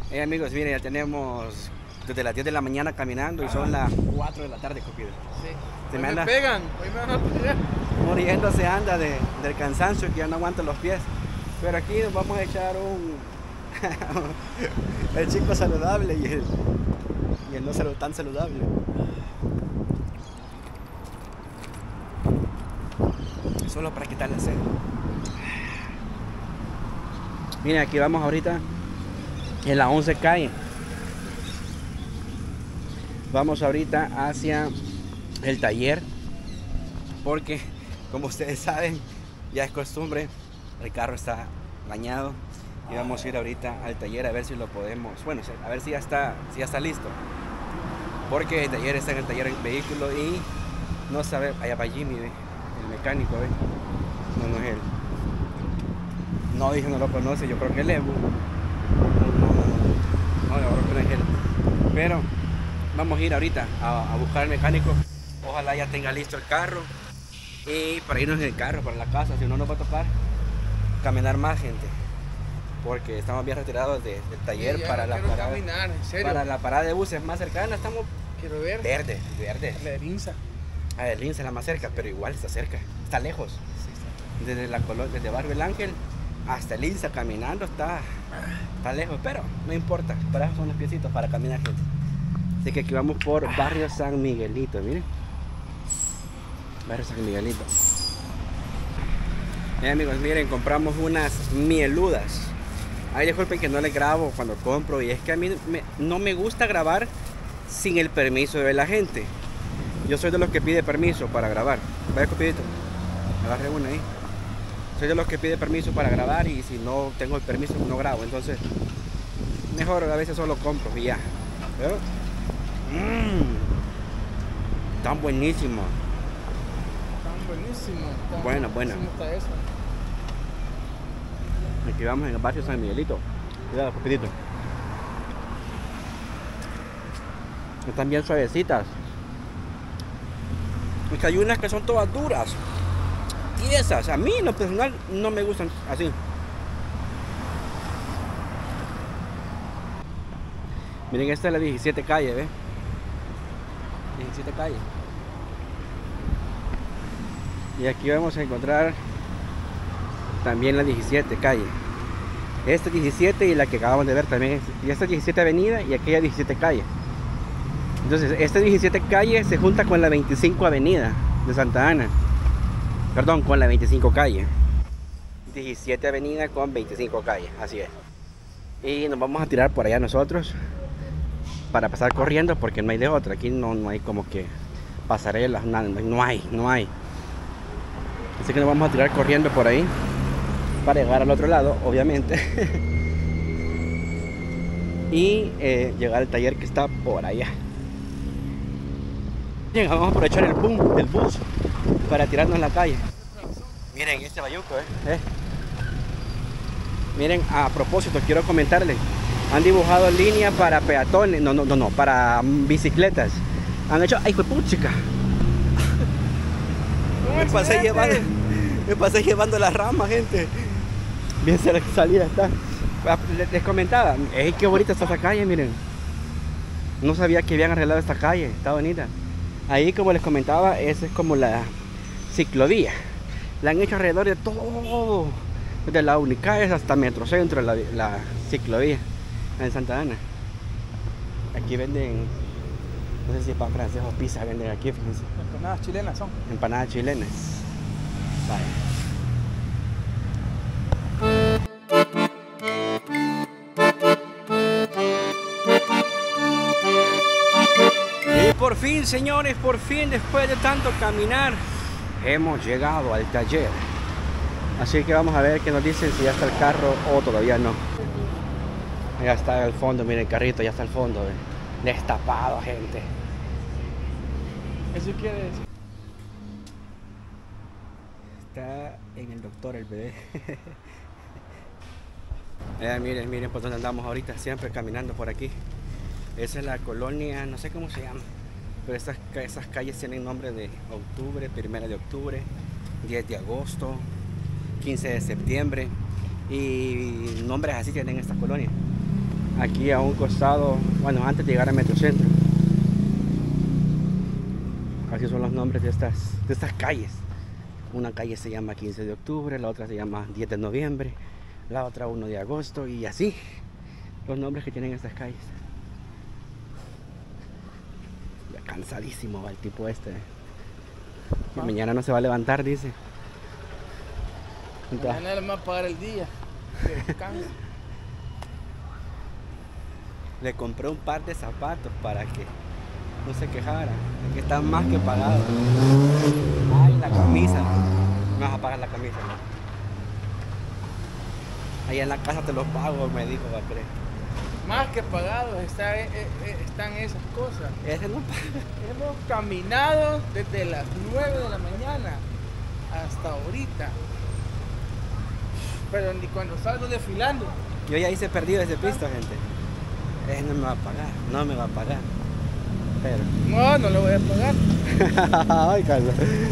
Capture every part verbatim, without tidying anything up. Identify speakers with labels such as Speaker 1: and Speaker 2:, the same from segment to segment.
Speaker 1: Eh, amigos, miren, ya tenemos desde las diez de la mañana caminando y son las cuatro de la tarde, Cupido.
Speaker 2: Sí.
Speaker 1: Se
Speaker 2: Hoy
Speaker 1: me
Speaker 2: me
Speaker 1: anda
Speaker 2: pegan, hoy me van a pegar.
Speaker 1: muriendo, se anda de, del cansancio, que ya no aguanta los pies. Pero aquí nos vamos a echar un... el chico saludable y el, y el no salu- tan saludable. Solo para quitar la sed. Miren, aquí vamos ahorita en la once calle. Vamos ahorita hacia el taller, porque como ustedes saben, ya es costumbre, el carro está dañado y vamos a ir ahorita al taller a ver si lo podemos, bueno, a ver si ya está, si ya está listo, porque el taller está en el taller del vehículo y no sabe, allá va Jimmy, ¿ve? El mecánico, ¿ve? No, no es él. No, dije, no lo conoce, yo creo que él es. No, no, no, no, yo creo que no es él. Pero vamos a ir ahorita a, a buscar al mecánico. Ojalá ya tenga listo el carro. Y para irnos en el carro, para la casa, si no nos va a tocar caminar más, gente. Porque estamos bien retirados de, del taller
Speaker 2: Sí, ya
Speaker 1: para,
Speaker 2: no
Speaker 1: la
Speaker 2: quiero
Speaker 1: parada,
Speaker 2: caminar, en serio.
Speaker 1: para la parada de buses más cercana. Estamos
Speaker 2: Quiero ver.
Speaker 1: verde, verde.
Speaker 2: La de Linza.
Speaker 1: A ver, Lince es la más cerca, pero igual está cerca. Está lejos.
Speaker 2: Sí, está.
Speaker 1: Desde la colo- desde Barrio El Ángel hasta el Lince caminando está, está lejos, pero no importa. Para eso son los piecitos para caminar, gente. Así que aquí vamos por Barrio San Miguelito, miren. Barrio San Miguelito. Eh, amigos, miren, compramos unas mieludas. Ay, disculpen que no les grabo cuando compro, y es que a mí me- no me gusta grabar sin el permiso de la gente. Yo soy de los que pide permiso para grabar. Vaya, Cupidito, agarre una ahí. Soy de los que pide permiso para grabar, y si no tengo el permiso no grabo. Entonces, mejor a veces solo compro y ya. ¿Pero? Mmm, tan buenísimo.
Speaker 2: Están buenísimos. Está
Speaker 1: Buena, buena.
Speaker 2: buenísimo está eso.
Speaker 1: Aquí vamos en el barrio San Miguelito. Cuidado, Cupidito. Están bien suavecitas. Es que hay unas que son todas duras. Y esas, a mí en lo personal no me gustan así. Miren, esta es la diecisiete calle, ¿ve? diecisiete calle. Y aquí vamos a encontrar también la diecisiete calle. Esta diecisiete y la que acabamos de ver también. Y esta diecisiete avenida y aquella diecisiete calle. Entonces, esta diecisiete calle se junta con la veinticinco avenida de Santa Ana. Perdón, con la veinticinco calle. diecisiete avenida con veinticinco calle, así es. Y nos vamos a tirar por allá nosotros para pasar corriendo, porque no hay de otra. Aquí no, no hay como que pasarelas, nada, no hay, no hay. Así que nos vamos a tirar corriendo por ahí para llegar al otro lado, obviamente. Y eh, llegar al taller que está por allá. Bien, vamos a aprovechar el boom del bus para tirarnos en la calle. Miren este bayuco, eh. eh. Miren, a propósito, quiero comentarles. Han dibujado línea para peatones, no, no, no, no, para bicicletas. Han hecho, ay, fue puchica. Me pasé llevando, me pasé llevando las ramas, gente. Bien cerca que salida está. Les, les comentaba, ey, qué bonita está esta calle, miren. No sabía que habían arreglado esta calle, está bonita. Ahí, como les comentaba, esa es como la ciclovía. La han hecho alrededor de todo, desde la Unicaes hasta Metrocentro, la, la ciclovía en Santa Ana. Aquí venden, no sé si pan francés o pizza venden aquí, fíjense.
Speaker 2: Empanadas chilenas son.
Speaker 1: Empanadas chilenas. Vale. Y por fin, señores, por fin, después de tanto caminar, hemos llegado al taller. Así que vamos a ver qué nos dicen, si ya está el carro o todavía no. Ya está al fondo, miren el carrito, ya está al fondo, ¿eh? Destapado, gente.
Speaker 2: Eso quiere decir.
Speaker 1: Está en el doctor el bebé. eh, miren, miren por dónde andamos ahorita, siempre caminando por aquí. Esa es la colonia, no sé cómo se llama, pero estas, esas calles tienen nombre de octubre, primero de octubre, diez de agosto, quince de septiembre, y nombres así tienen estas colonias. aquí a un costado, bueno, antes de llegar a Metrocentro. Así son los nombres de estas, de estas calles. Una calle se llama quince de octubre, la otra se llama diez de noviembre, la otra uno de agosto y así los nombres que tienen estas calles. Ya cansadísimo va el tipo este. Y mañana no se va a levantar, dice. Entonces,
Speaker 2: Mañana le va a pagar el día. Descansa.
Speaker 1: le compré un par de zapatos para que no se quejara, que están más que pagados. Ay, la camisa. Me vas a pagar la camisa, ¿no? Ahí en la casa te los pago, me dijo, va a creer.
Speaker 2: Más que pagados está, eh, eh, están esas cosas.
Speaker 1: Ese no paga.
Speaker 2: Hemos caminado desde las nueve de la mañana hasta ahorita. Pero ni cuando salgo desfilando.
Speaker 1: Yo ya hice perdido ese pisto, gente. Ese no me va a pagar, no me va a pagar. Pero.
Speaker 2: No, no le voy a pagar.
Speaker 1: Ay, Carlos.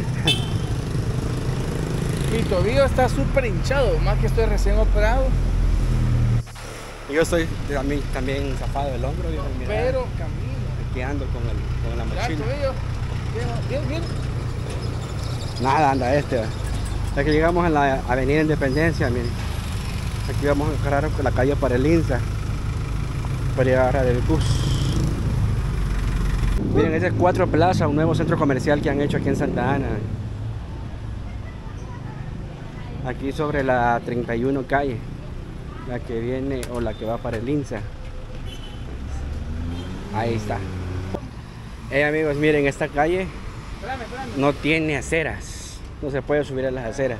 Speaker 2: Mi tobillo está súper hinchado, más que estoy recién operado.
Speaker 1: Yo estoy también, también zafado del hombro, viejo, mira,
Speaker 2: Pero camino.
Speaker 1: aquí ando con, el, con la
Speaker 2: Ya,
Speaker 1: mochila.
Speaker 2: tobillo. Bien, bien, bien.
Speaker 1: Nada, anda este. Ya que llegamos a la avenida Independencia, miren. Aquí vamos a agarrar la calle para el INSA. Para llegar al bus. Miren, ese es Cuatro Plaza, un nuevo centro comercial que han hecho aquí en Santa Ana. Aquí sobre la treinta y uno calle. La que viene o la que va para el INSA. Ahí está. Hey amigos, miren, esta calle
Speaker 2: Espérame, espérame.
Speaker 1: no tiene aceras. No se puede subir a las aceras.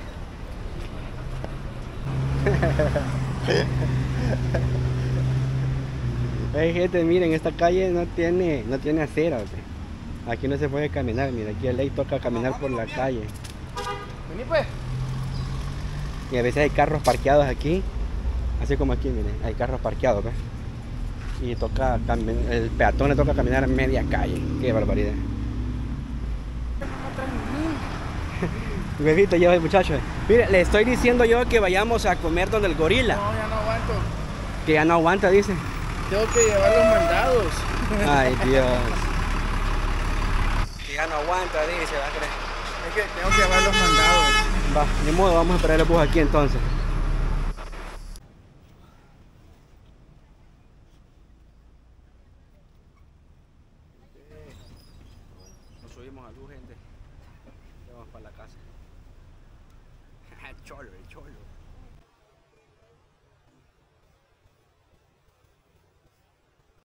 Speaker 1: Hey gente, miren, esta calle no tiene, no tiene aceras. Aquí no se puede caminar, mira, aquí a ley toca caminar por la calle.
Speaker 2: Vení pues.
Speaker 1: Y a veces hay carros parqueados aquí, así como aquí, miren, hay carros parqueados, ¿ves? Y toca, el peatón le toca caminar a media calle. Qué barbaridad. Bebito, lleva el muchacho. Mire, le estoy diciendo yo que vayamos a comer donde el gorila.
Speaker 2: No, ya no aguanto.
Speaker 1: Que ya no aguanta, dice.
Speaker 2: Tengo que llevar los mandados.
Speaker 1: Ay, Dios. Que ya no aguanta, dice, va a creer.
Speaker 2: Es que tengo que llevar los mandados.
Speaker 1: Va, ni modo, vamos a esperar el bus aquí entonces. Nos subimos al bus, gente. Ya vamos para la casa. Cholo, el cholo.